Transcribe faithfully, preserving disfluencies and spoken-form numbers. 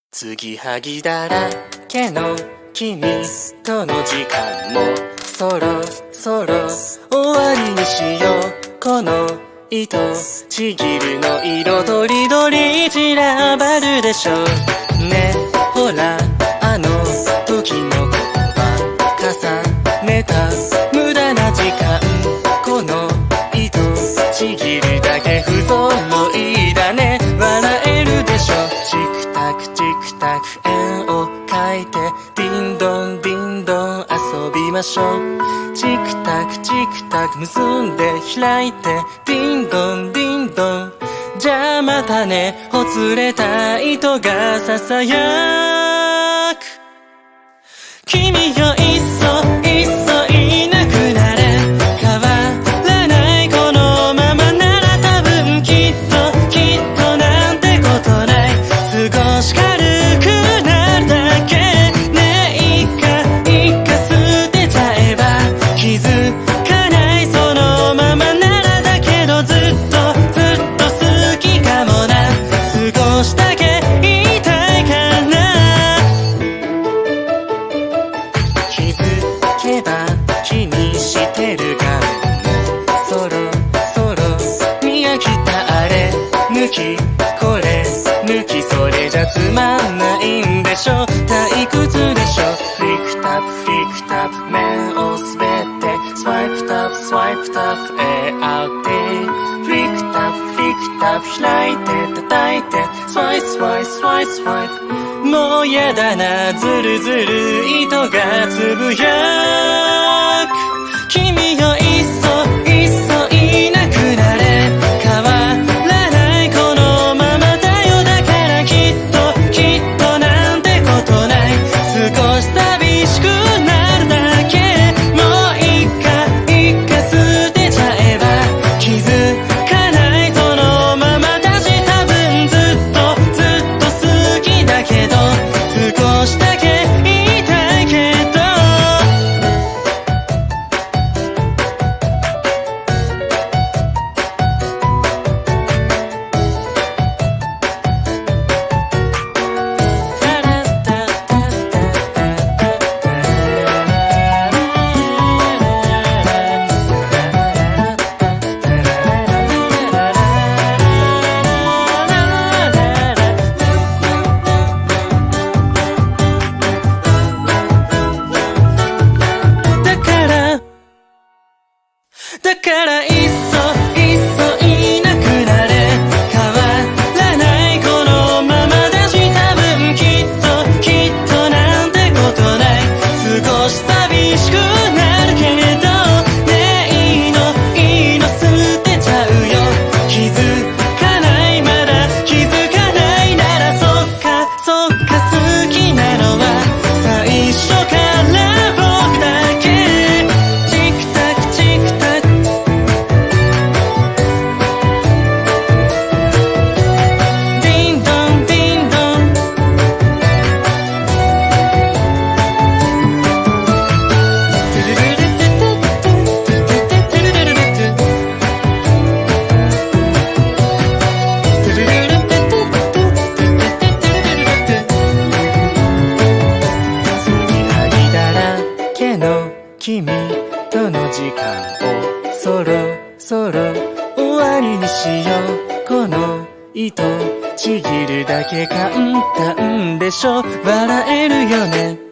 継ぎはぎだらけの君との時間もそろそろ終わりにしよう。この糸ちぎるの色とりどり散らばるでしょうね。ほらあの時のことは重ねた無駄な時間。この糸ちぎるだけ不揃いだね。笑えるでしょ。チクタクチクタク円を描いてディンドンディンドン遊びましょう。チクタクチクタク結んで開いてディンドンディンドン。じゃあまたね。ほつれた糸がささやく。君よいっそいっそいなくなれ。変わらないこのままなら多分きっときっとなんてことない。少し軽くなるだけね。いいかいいか捨てちゃえば気づかない。そのままならだけどずっとずっと好きかもな。少しだけ言いたいかな。気づけば気にしてる画面もそろそろ見飽きた。あれ抜きこれ抜きそれじゃつまんないんでしょ。退屈でしょ。フリクタップフリクタップ面を滑ってスワイプタップスワイプタップ エーアールティー。フリクタップフリクタップ開いて叩いてスワイスワイスワイスワイプ。もうやだなずるずる糸がつぶやく。君よいっそいっそいなくなれ。変わらないこのままだよ。だからきっときっとなんてことない。少し寂しくなるだけ。もういいかいいか捨てちゃえば気づかない。そのままだし多分ずっとずっと好きだけど少しだけ言いたいけど。だからいっそいっそいなくなれ。変わらないこのままだし多分きっときっとなんてことない。少し寂しくなるけどね。いいのいいの捨てちゃうよ。気づかないまだ気づかないならそっかそっか好きなのは最初から僕だけ。チクタクチクタク君との時間をそろそろ終わりにしよう。この糸ちぎるだけ簡単でしょ。笑えるよね。